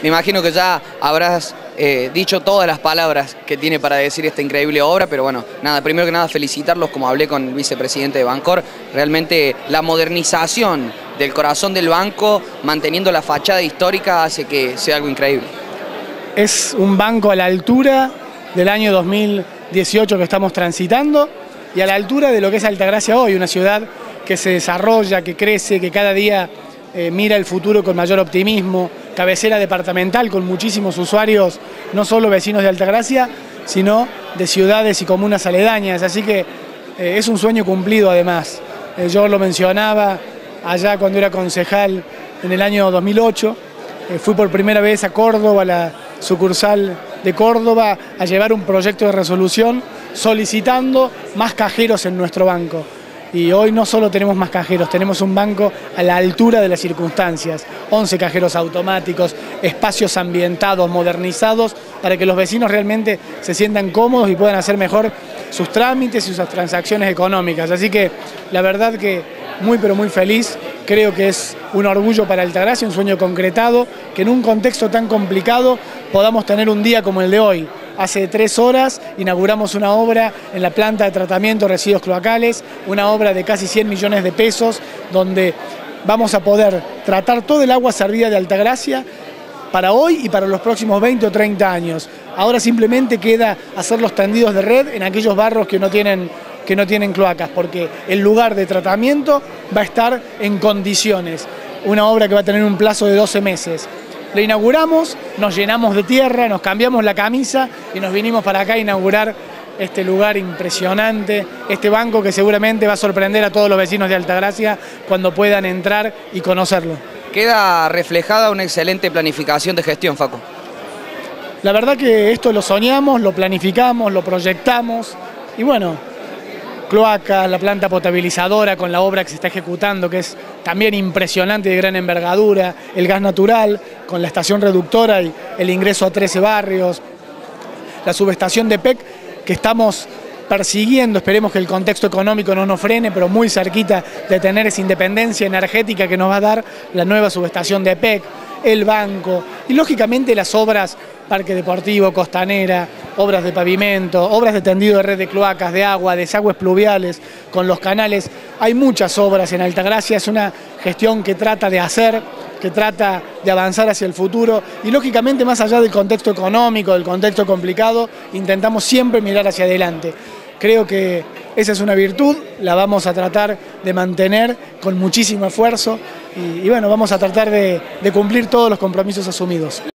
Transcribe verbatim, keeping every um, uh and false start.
Me imagino que ya habrás eh, dicho todas las palabras que tiene para decir esta increíble obra, pero bueno, nada, primero que nada felicitarlos, como hablé con el vicepresidente de Bancor, realmente la modernización del corazón del banco, manteniendo la fachada histórica, hace que sea algo increíble. Es un banco a la altura del año dos mil dieciocho que estamos transitando y a la altura de lo que es Altagracia hoy, una ciudad que se desarrolla, que crece, que cada día eh, mira el futuro con mayor optimismo, cabecera departamental con muchísimos usuarios, no solo vecinos de Altagracia, sino de ciudades y comunas aledañas, así que eh, es un sueño cumplido además. Eh, yo lo mencionaba allá cuando era concejal en el año dos mil ocho, eh, fui por primera vez a Córdoba, a la sucursal de Córdoba, a llevar un proyecto de resolución solicitando más cajeros en nuestro banco. Y hoy no solo tenemos más cajeros, tenemos un banco a la altura de las circunstancias, once cajeros automáticos, espacios ambientados, modernizados, para que los vecinos realmente se sientan cómodos y puedan hacer mejor sus trámites y sus transacciones económicas. Así que la verdad que muy pero muy feliz, creo que es un orgullo para Altagracia, un sueño concretado, que en un contexto tan complicado podamos tener un día como el de hoy. Hace tres horas inauguramos una obra en la planta de tratamiento de residuos cloacales, una obra de casi cien millones de pesos, donde vamos a poder tratar todo el agua servida de Altagracia para hoy y para los próximos veinte o treinta años. Ahora simplemente queda hacer los tendidos de red en aquellos barrios que no tienen, que no tienen cloacas, porque el lugar de tratamiento va a estar en condiciones. Una obra que va a tener un plazo de doce meses. Lo inauguramos, nos llenamos de tierra, nos cambiamos la camisa y nos vinimos para acá a inaugurar este lugar impresionante, este banco que seguramente va a sorprender a todos los vecinos de Altagracia cuando puedan entrar y conocerlo. Queda reflejada una excelente planificación de gestión, Facu. La verdad que esto lo soñamos, lo planificamos, lo proyectamos y bueno, cloacas, la planta potabilizadora con la obra que se está ejecutando, que es también impresionante y de gran envergadura, el gas natural con la estación reductora y el ingreso a trece barrios, la subestación de P E C que estamos persiguiendo, esperemos que el contexto económico no nos frene, pero muy cerquita de tener esa independencia energética que nos va a dar la nueva subestación de P E C, el banco y lógicamente las obras, parque deportivo, costanera, obras de pavimento, obras de tendido de red de cloacas, de agua, desagües pluviales, con los canales. Hay muchas obras en Altagracia, es una gestión que trata de hacer, que trata de avanzar hacia el futuro y lógicamente más allá del contexto económico, del contexto complicado, intentamos siempre mirar hacia adelante. Creo que esa es una virtud, la vamos a tratar de mantener con muchísimo esfuerzo y, y bueno, vamos a tratar de, de cumplir todos los compromisos asumidos.